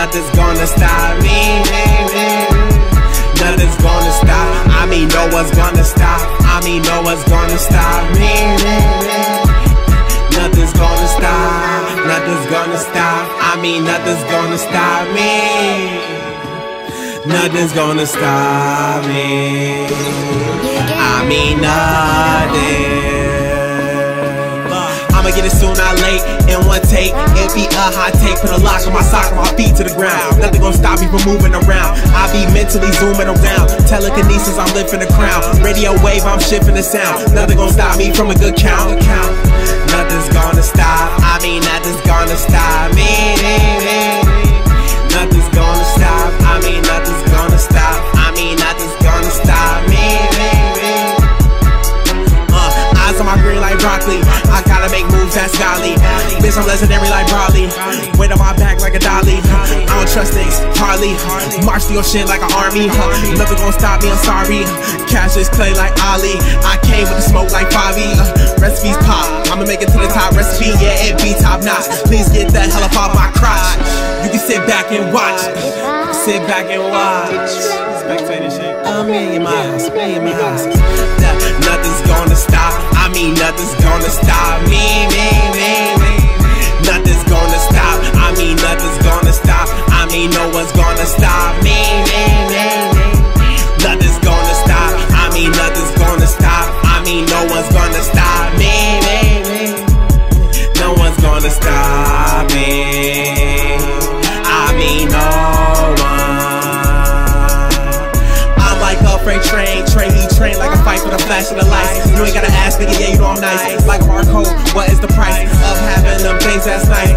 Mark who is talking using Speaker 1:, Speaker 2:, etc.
Speaker 1: nothing's gonna stop me. Nothing's gonna stop. I mean, no one's gonna stop. I mean, no one's gonna stop me. Nothing's gonna stop. Nothing's gonna stop. I mean, nothing's gonna stop me. Nothing's gonna stop me. I mean, nothing. I'ma get it soon, not late, in one take. It be a hot take, put a lock on my sock and my feet to the ground. Nothing gonna stop me from moving around. I be mentally zooming around. Telekinesis, I'm lifting the crown. Radio wave, I'm shifting the sound. Nothing gonna stop me from a good count. Nothing's gonna stop. I mean, nothing's gonna stop me. Nothing's gonna stop. I mean, nothing's gonna stop. I mean, nothing's gonna stop me. Eyes on my green like broccoli. I gotta make moves that's godly. Bitch, I'm legendary like Broadly. Weight on my back like a dolly. I don't trust niggas, hardly. March through your shit like an army. Nothing gonna stop me, I'm sorry. Cash is clay like Ali. I came with the smoke like Favi. Recipes pop, I'ma make it to the top. Recipe, yeah, it be top notch. Please get the hell up off my crotch. You can sit back and watch. Sit back and watch. Spectator shit. A million miles, million miles. Nothing's gonna stop. I mean, nothing's gonna stop me. Nothing's gonna stop. I mean, nothing's gonna stop. I mean, no one's gonna stop me. Nothing's gonna stop. I mean, nothing's gonna stop. I mean, no one's gonna stop me. No one's gonna stop me. I mean, no one. I'm like a freight train, train like a fight for the flash of the lights. You ain't gotta ask, nigga, yeah, you know I'm nice. Like a barcode, what is the price of having them things that's nice?